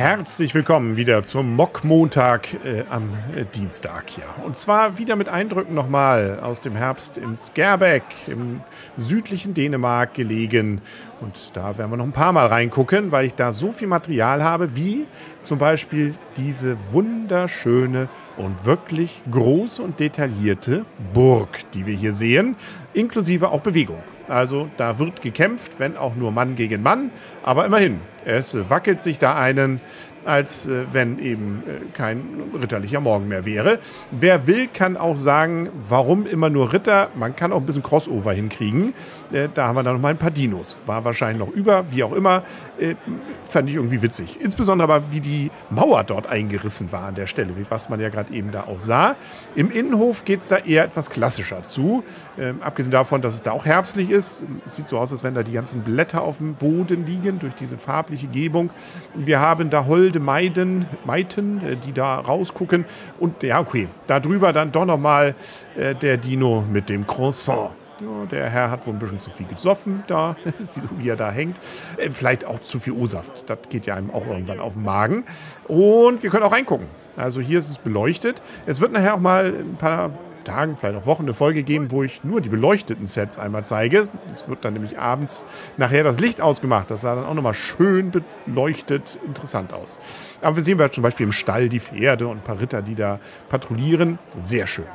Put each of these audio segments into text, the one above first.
Herzlich willkommen wieder zum Mock-Montag am Dienstag. Ja. Und zwar wieder mit Eindrücken nochmal aus dem Herbst im Skærbæk, im südlichen Dänemark gelegen. Und da werden wir noch ein paar Mal reingucken, weil ich da so viel Material habe, wie zum Beispiel diese wunderschöne und wirklich große und detaillierte Burg, die wir hier sehen, inklusive auch Bewegung. Also da wird gekämpft, wenn auch nur Mann gegen Mann, aber immerhin, es wackelt sich da einen, als wenn eben kein ritterlicher Morgen mehr wäre. Wer will, kann auch sagen, warum immer nur Ritter? Man kann auch ein bisschen Crossover hinkriegen. Da haben wir dann noch mal ein paar Dinos. War wahrscheinlich noch über, wie auch immer. Fand ich irgendwie witzig. Insbesondere aber, wie die Mauer dort eingerissen war an der Stelle, was man ja gerade eben da auch sah. Im Innenhof geht es da eher etwas klassischer zu. Abgesehen davon, dass es da auch herbstlich ist. Es sieht so aus, als wenn da die ganzen Blätter auf dem Boden liegen, durch diese farbliche Gebung. Wir haben da holde Maiden, die da rausgucken. Und ja, okay, da drüber dann doch nochmal der Dino mit dem Croissant. Ja, der Herr hat wohl ein bisschen zu viel gesoffen, da, wie er da hängt. Vielleicht auch zu viel O-Saft. Das geht ja einem auch irgendwann auf den Magen. Und wir können auch reingucken. Also hier ist es beleuchtet. Es wird nachher auch mal ein paar Tagen, vielleicht auch Wochen eine Folge geben, wo ich nur die beleuchteten Sets einmal zeige. Es wird dann nämlich abends nachher das Licht ausgemacht. Das sah dann auch nochmal schön beleuchtet interessant aus. Aber wir sehen zum Beispiel im Stall die Pferde und ein paar Ritter, die da patrouillieren. Sehr schön.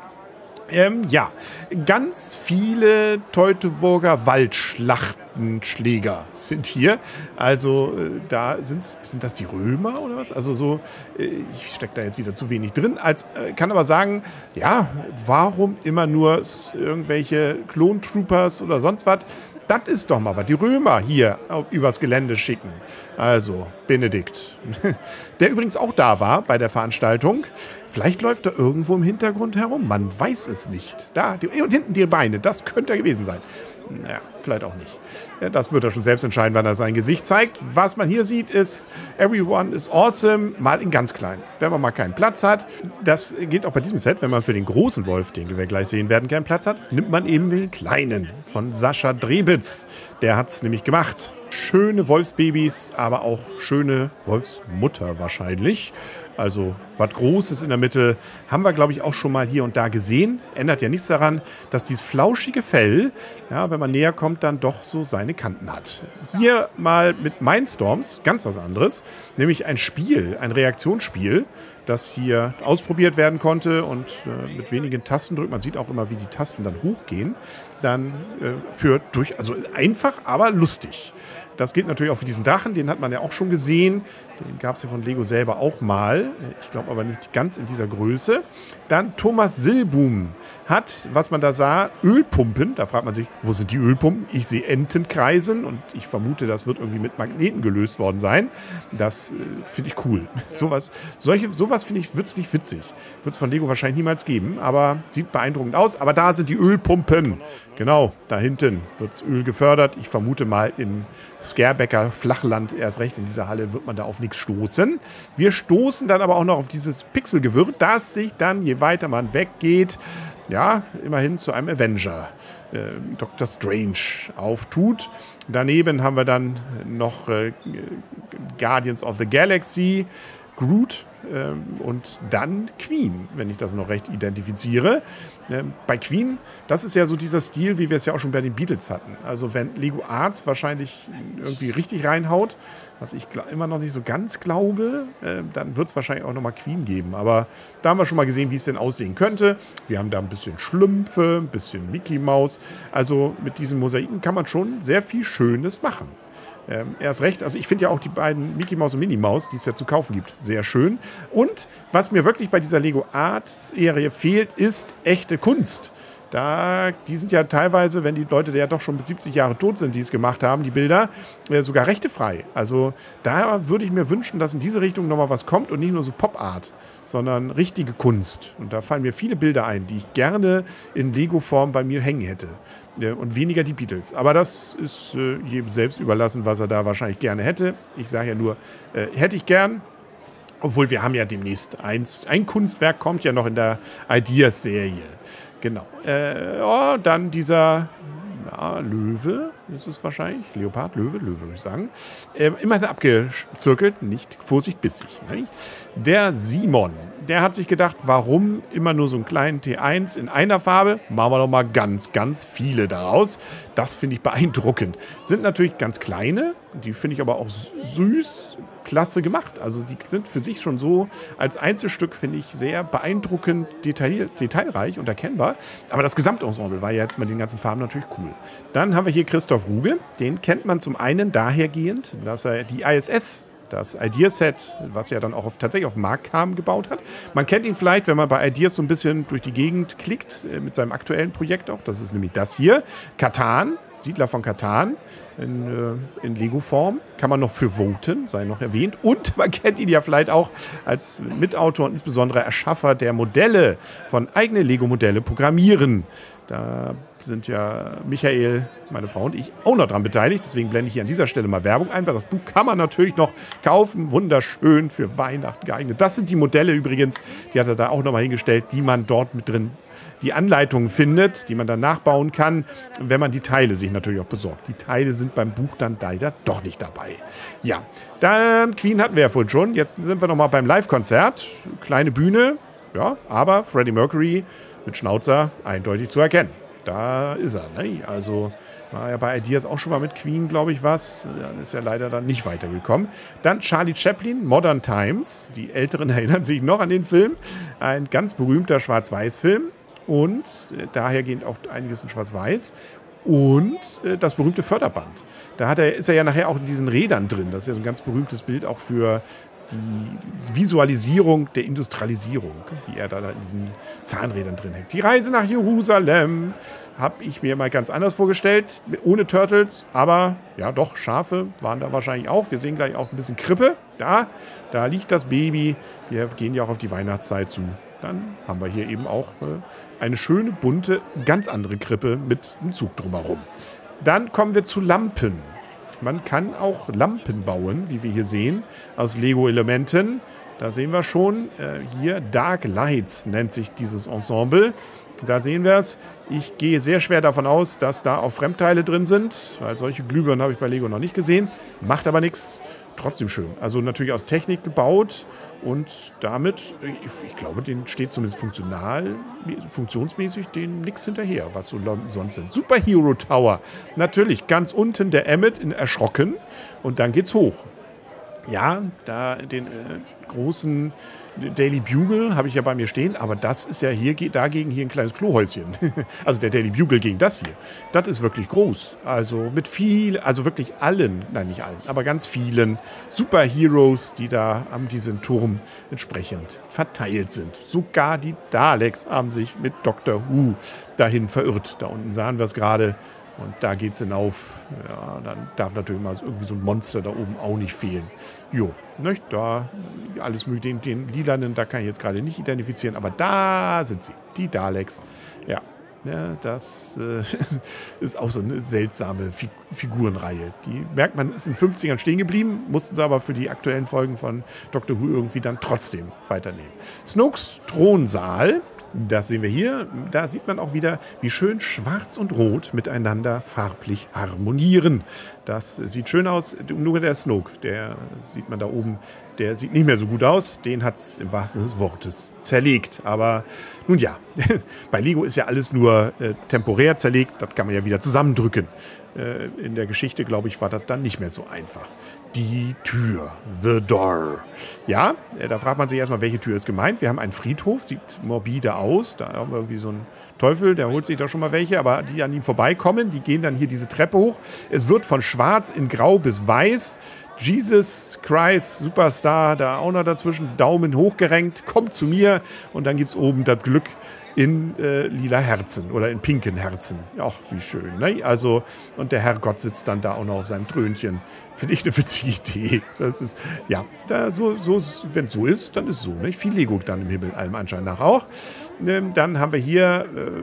Ja, ganz viele Teutoburger Waldschlachtenschläger sind hier. Also da sind das die Römer oder was? Also so, ich stecke da jetzt wieder zu wenig drin. Kann aber sagen, ja, warum immer nur irgendwelche Klontroopers oder sonst was? Das ist doch mal was. Die Römer hier übers Gelände schicken. Also, Benedikt, der übrigens auch da war bei der Veranstaltung. Vielleicht läuft er irgendwo im Hintergrund herum. Man weiß es nicht. Da, und hinten die Beine, das könnte er gewesen sein. Naja, vielleicht auch nicht. Ja, das wird er schon selbst entscheiden, wann er sein Gesicht zeigt. Was man hier sieht, ist Everyone is awesome, mal in ganz klein. Wenn man mal keinen Platz hat, das geht auch bei diesem Set, wenn man für den großen Wolf, den wir gleich sehen werden, keinen Platz hat, nimmt man eben den kleinen von Sascha Drebitz. Der hat es nämlich gemacht. Schöne Wolfsbabys, aber auch schöne Wolfsmutter wahrscheinlich. Also was Großes in der Mitte haben wir, glaube ich, auch schon mal hier und da gesehen. Ändert ja nichts daran, dass dieses flauschige Fell, ja, wenn man näher kommt, dann doch so seine Kanten hat. Hier mal mit Mindstorms, ganz was anderes, nämlich ein Spiel, ein Reaktionsspiel, das hier ausprobiert werden konnte und mit wenigen Tastendrücken, man sieht auch immer, wie die Tasten dann hochgehen, dann also einfach, aber lustig. Das gilt natürlich auch für diesen Drachen, den hat man ja auch schon gesehen. Den gab es ja von Lego selber auch mal. Ich glaube aber nicht ganz in dieser Größe. Dann Thomas Sillboom hat, was man da sah, Ölpumpen. Da fragt man sich, wo sind die Ölpumpen? Ich sehe Enten kreisen und ich vermute, das wird irgendwie mit Magneten gelöst worden sein. Das finde ich cool. Sowas finde ich wirklich witzig. Wird es von Lego wahrscheinlich niemals geben, aber sieht beeindruckend aus. Aber da sind die Ölpumpen. Genau, da hinten wird das Öl gefördert. Ich vermute mal im Skærbæker Flachland, erst recht in dieser Halle, wird man da auf nichts stoßen. Wir stoßen dann aber auch noch auf dieses Pixelgewirr, das sich dann, je weiter man weggeht, ja, immerhin zu einem Avenger, Dr. Strange, auftut. Daneben haben wir dann noch Guardians of the Galaxy, Groot und dann Queen, wenn ich das noch recht identifiziere. Bei Queen, das ist ja so dieser Stil, wie wir es ja auch schon bei den Beatles hatten. Also wenn Lego Arts wahrscheinlich irgendwie richtig reinhaut, was ich immer noch nicht so ganz glaube, dann wird es wahrscheinlich auch nochmal Queen geben. Aber da haben wir schon mal gesehen, wie es denn aussehen könnte. Wir haben da ein bisschen Schlümpfe, ein bisschen Mickey Mouse. Also mit diesen Mosaiken kann man schon sehr viel Schönes machen. Erst recht, also ich finde ja auch die beiden Mickey Mouse und Minnie Maus, die es ja zu kaufen gibt, sehr schön. Und was mir wirklich bei dieser Lego Arts Serie fehlt, ist echte Kunst. Die sind ja teilweise, wenn die Leute ja doch schon bis 70 Jahre tot sind, die es gemacht haben, die Bilder, sogar rechtefrei. Also da würde ich mir wünschen, dass in diese Richtung nochmal was kommt und nicht nur so Pop-Art, sondern richtige Kunst. Und da fallen mir viele Bilder ein, die ich gerne in Lego-Form bei mir hängen hätte. Und weniger die Beatles. Aber das ist jedem selbst überlassen, was er da wahrscheinlich gerne hätte. Ich sage ja nur, hätte ich gern. Obwohl wir haben ja demnächst ein Kunstwerk kommt ja noch in der Ideas-Serie. Genau. Dann dieser ja, Löwe ist es wahrscheinlich. Leopard, Löwe, würde ich sagen. Immerhin abgezirkelt, nicht Vorsicht, bissig. Ne? Der Simon, der hat sich gedacht, warum immer nur so einen kleinen T1 in einer Farbe? Machen wir doch mal ganz, ganz viele daraus. Das finde ich beeindruckend. Sind natürlich ganz kleine, die finde ich aber auch süß, klasse gemacht. Also die sind für sich schon so als Einzelstück, finde ich, sehr beeindruckend detailreich und erkennbar. Aber das Gesamtensemble war ja jetzt mit den ganzen Farben natürlich cool. Dann haben wir hier Christoph Ruge. Den kennt man zum einen dahergehend, dass er die ISS, das Ideaset, was ja dann auch tatsächlich auf den Markt kam, gebaut hat. Man kennt ihn vielleicht, wenn man bei Ideas so ein bisschen durch die Gegend klickt, mit seinem aktuellen Projekt auch. Das ist nämlich das hier. Catan, Siedler von Catan in Lego-Form. Kann man noch für voten, sei noch erwähnt. Und man kennt ihn ja vielleicht auch als Mitautor und insbesondere Erschaffer der Modelle von eigenen Lego-Modelle programmieren. Da sind ja Michael, meine Frau und ich auch noch dran beteiligt. Deswegen blende ich hier an dieser Stelle mal Werbung ein, weil das Buch kann man natürlich noch kaufen. Wunderschön für Weihnachten geeignet. Das sind die Modelle übrigens, die hat er da auch nochmal hingestellt, die man dort mit drin, die Anleitungen findet, die man dann nachbauen kann, wenn man die Teile sich natürlich auch besorgt. Die Teile sind beim Buch dann leider doch nicht dabei. Ja, dann Queen hatten wir ja vorhin schon. Jetzt sind wir nochmal beim Live-Konzert. Kleine Bühne, ja, aber Freddie Mercury mit Schnauzer eindeutig zu erkennen. Da ist er, ne? Also war ja bei Ideas auch schon mal mit Queen, glaube ich, was. Dann ist er leider dann nicht weitergekommen. Dann Charlie Chaplin, Modern Times. Die Älteren erinnern sich noch an den Film. Ein ganz berühmter Schwarz-Weiß-Film. Und dahergehend auch einiges in Schwarz-Weiß. Und das berühmte Förderband. Ist er ja nachher auch in diesen Rädern drin. Das ist ja so ein ganz berühmtes Bild auch für die Visualisierung der Industrialisierung, wie er da in diesen Zahnrädern drin hängt. Die Reise nach Jerusalem habe ich mir mal ganz anders vorgestellt, ohne Turtles, aber ja doch, Schafe waren da wahrscheinlich auch. Wir sehen gleich auch ein bisschen Krippe. Da liegt das Baby. Wir gehen ja auch auf die Weihnachtszeit zu. Dann haben wir hier eben auch eine schöne, bunte, ganz andere Krippe mit einem Zug drumherum. Dann kommen wir zu Lampen. Man kann auch Lampen bauen, wie wir hier sehen, aus Lego-Elementen. Da sehen wir schon, hier Dark Lights nennt sich dieses Ensemble. Da sehen wir es. Ich gehe sehr schwer davon aus, dass da auch Fremdteile drin sind, weil solche Glühbirnen habe ich bei Lego noch nicht gesehen. Macht aber nichts. Trotzdem schön. Also natürlich aus Technik gebaut und damit, ich glaube, den steht zumindest funktionsmäßig dem nichts hinterher, was so sonst sind. Superhero Tower. Natürlich ganz unten der Emmet in Erschrocken und dann geht's hoch. Ja, da den großen Daily Bugle habe ich ja bei mir stehen, aber das ist ja hier dagegen hier ein kleines Klohäuschen. Also der Daily Bugle gegen das hier. Das ist wirklich groß. Also mit also wirklich allen, nein nicht allen, aber ganz vielen Superheroes, die da an diesem Turm entsprechend verteilt sind. Sogar die Daleks haben sich mit Doctor Who dahin verirrt. Da unten sahen wir es gerade. Und da geht es hinauf. Ja, dann darf natürlich mal irgendwie so ein Monster da oben auch nicht fehlen. Jo, nicht? Da alles mit den Lilanen, da kann ich jetzt gerade nicht identifizieren, aber da sind sie, die Daleks. Ja, das ist auch so eine seltsame Figurenreihe. Die merkt man, ist in den 50ern stehen geblieben, mussten sie aber für die aktuellen Folgen von Doctor Who irgendwie dann trotzdem weiternehmen. Snokes Thronsaal. Das sehen wir hier. Da sieht man auch wieder, wie schön Schwarz und Rot miteinander farblich harmonieren. Das sieht schön aus. Nur der Snoke, der sieht man da oben, der sieht nicht mehr so gut aus. Den hat es im wahrsten Sinne des Wortes zerlegt. Aber nun ja, bei Lego ist ja alles nur temporär zerlegt. Das kann man ja wieder zusammendrücken. In der Geschichte, glaube ich, war das dann nicht mehr so einfach. Die Tür, the door. Ja, da fragt man sich erstmal, welche Tür ist gemeint. Wir haben einen Friedhof, sieht morbide aus. Da haben wir irgendwie so einen Teufel, der holt sich da schon mal welche, aber die an ihm vorbeikommen, die gehen dann hier diese Treppe hoch. Es wird von schwarz in grau bis weiß. Jesus Christ, Superstar, da auch noch dazwischen, Daumen hochgerenkt, kommt zu mir und dann gibt es oben das Glück in lila Herzen oder in pinken Herzen. Ach, wie schön, ne? Also, und der Herrgott sitzt dann da auch noch auf seinem Thrönchen. Finde ich eine witzige Idee. Das ist, ja, wenn es so ist, dann ist es so, ne? Viel Lego dann im Himmel, allem Anschein nach auch. Dann haben wir hier,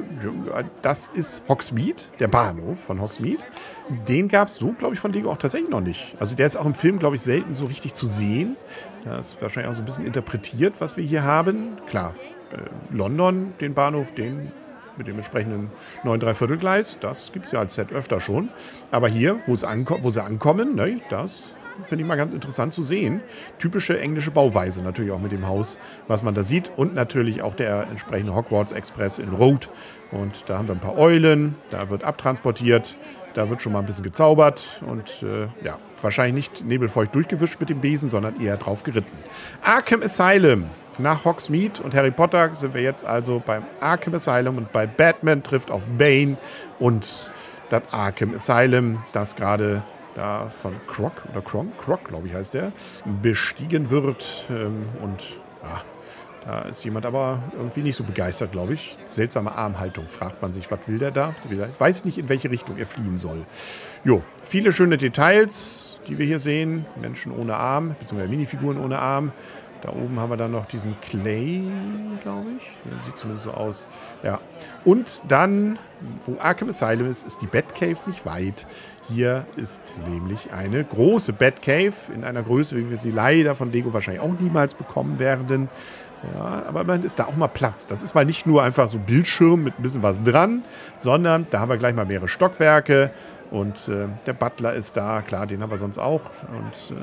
das ist Hogsmeade, der Bahnhof von Hogsmeade. Den gab es so, glaube ich, von Lego auch tatsächlich noch nicht. Also der ist auch im Film, glaube ich, selten so richtig zu sehen. Das ist wahrscheinlich auch so ein bisschen interpretiert, was wir hier haben. Klar, London, den Bahnhof, den mit dem entsprechenden 9 Dreiviertelgleis. Das gibt es ja als Set öfter schon. Aber hier, wo sie ankommen, ne, das finde ich mal ganz interessant zu sehen. Typische englische Bauweise natürlich auch mit dem Haus, was man da sieht. Und natürlich auch der entsprechende Hogwarts Express in Rot. Und da haben wir ein paar Eulen, da wird abtransportiert, da wird schon mal ein bisschen gezaubert. Und ja, wahrscheinlich nicht nebelfeucht durchgewischt mit dem Besen, sondern eher drauf geritten. Arkham Asylum. Nach Hogsmeade und Harry Potter sind wir jetzt also beim Arkham Asylum. Und bei Batman trifft auf Bane und das Arkham Asylum, das gerade da von Croc, glaube ich, heißt der, bestiegen wird. Und ja, da ist jemand aber irgendwie nicht so begeistert, glaube ich. Seltsame Armhaltung, fragt man sich, was will der da? Ich weiß nicht, in welche Richtung er fliehen soll. Jo, viele schöne Details, die wir hier sehen. Menschen ohne Arm, beziehungsweise Minifiguren ohne Arm. Da oben haben wir dann noch diesen Clay, glaube ich. Der sieht zumindest so aus. Ja. Und dann, wo Arkham Asylum ist, ist die Batcave nicht weit. Hier ist nämlich eine große Batcave in einer Größe, wie wir sie leider von Lego wahrscheinlich auch niemals bekommen werden. Ja, aber immerhin ist da auch mal Platz. Das ist mal nicht nur einfach so Bildschirm mit ein bisschen was dran, sondern da haben wir gleich mal mehrere Stockwerke. Und der Butler ist da, klar, den haben wir sonst auch. Und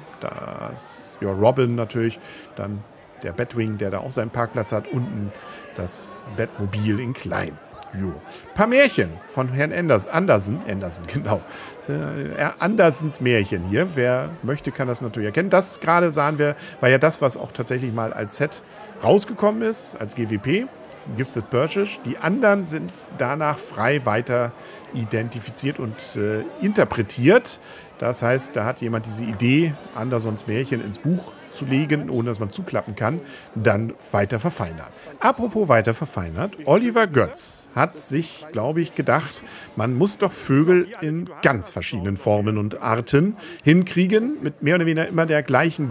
das, ja, Robin natürlich, dann der Batwing, der da auch seinen Parkplatz hat, unten das Batmobil in klein. Jo. Paar Märchen von Herrn Andersen, genau. Andersens Märchen hier. Wer möchte, kann das natürlich erkennen. Das gerade sahen wir, war ja das, was auch tatsächlich mal als Set rausgekommen ist, als GWP. Gift with Purchase. Die anderen sind danach frei weiter identifiziert und interpretiert. Das heißt, da hat jemand diese Idee, Andersons Märchen ins Buch zu legen, ohne dass man zuklappen kann, dann weiter verfeinert. Apropos weiter verfeinert, Oliver Götz hat sich, glaube ich, gedacht, man muss doch Vögel in ganz verschiedenen Formen und Arten hinkriegen, mit mehr oder weniger immer der gleichen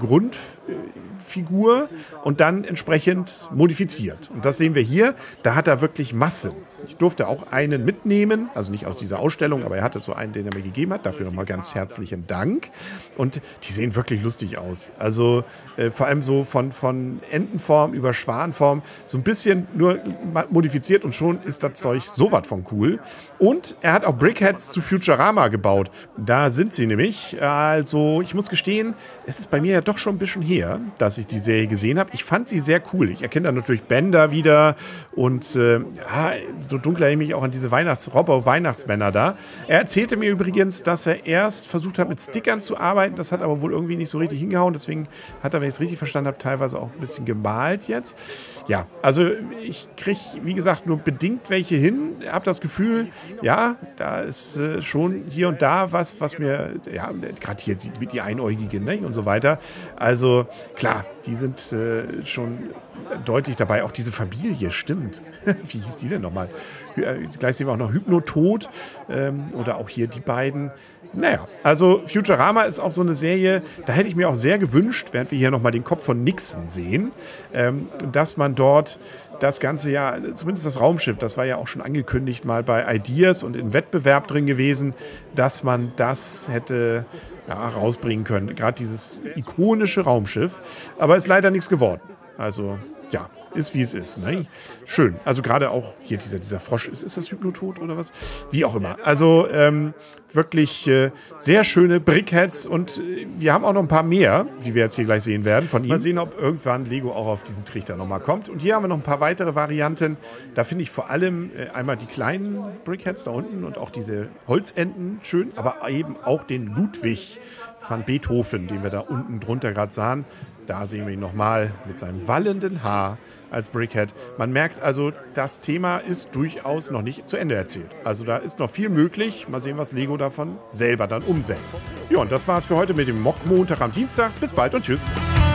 Grundfigur und dann entsprechend modifiziert. Und das sehen wir hier, da hat er wirklich Massen. Ich durfte auch einen mitnehmen, also nicht aus dieser Ausstellung, aber er hatte so einen, den er mir gegeben hat. Dafür nochmal ganz herzlichen Dank. Und die sehen wirklich lustig aus. Also vor allem so von Entenform über Schwanform, so ein bisschen nur modifiziert und schon ist das Zeug sowas von cool. Und er hat auch Brickheads zu Futurama gebaut. Da sind sie nämlich. Also ich muss gestehen, es ist bei mir ja doch schon ein bisschen her, dass ich die Serie gesehen habe. Ich fand sie sehr cool. Ich erkenne da natürlich Bender wieder und ja, so dunkel erinnere ich mich auch an diese Weihnachtsmänner da. Er erzählte mir übrigens, dass er erst versucht hat, mit Stickern zu arbeiten. Das hat aber wohl irgendwie nicht so richtig hingehauen. Deswegen hat er, wenn ich es richtig verstanden habe, teilweise auch ein bisschen gemalt jetzt. Ja, also ich kriege, wie gesagt, nur bedingt welche hin. Habe das Gefühl, ja, da ist schon hier und da was mir, ja, gerade hier sieht mit die Einäugigen, ne, und so weiter. Also klar, die sind schon deutlich dabei. Auch diese Familie, stimmt. Wie hieß die denn nochmal? Gleich sehen wir auch noch Hypnotod oder auch hier die beiden. Naja, also Futurama ist auch so eine Serie, da hätte ich mir auch sehr gewünscht, während wir hier nochmal den Kopf von Nixon sehen, dass man dort das ganze ja, zumindest das Raumschiff, das war ja auch schon angekündigt mal bei Ideas und im Wettbewerb drin gewesen, dass man das hätte rausbringen können. Gerade dieses ikonische Raumschiff. Aber ist leider nichts geworden. Also, ja, ist wie es ist. Ne? Schön. Also gerade auch hier dieser Frosch. Ist das Hypnotod oder was? Wie auch immer. Also wirklich sehr schöne Brickheads und wir haben auch noch ein paar mehr, wie wir jetzt hier gleich sehen werden von ihm. Mal sehen, ob irgendwann Lego auch auf diesen Trichter nochmal kommt. Und hier haben wir noch ein paar weitere Varianten. Da finde ich vor allem einmal die kleinen Brickheads da unten und auch diese Holzenten schön, aber eben auch den Ludwig van Beethoven, den wir da unten drunter gerade sahen. Da sehen wir ihn nochmal mit seinem wallenden Haar als Brickhead. Man merkt also, das Thema ist durchaus noch nicht zu Ende erzählt. Also da ist noch viel möglich. Mal sehen, was Lego davon selber dann umsetzt. Ja, und das war's für heute mit dem Mock-Montag am Dienstag. Bis bald und tschüss.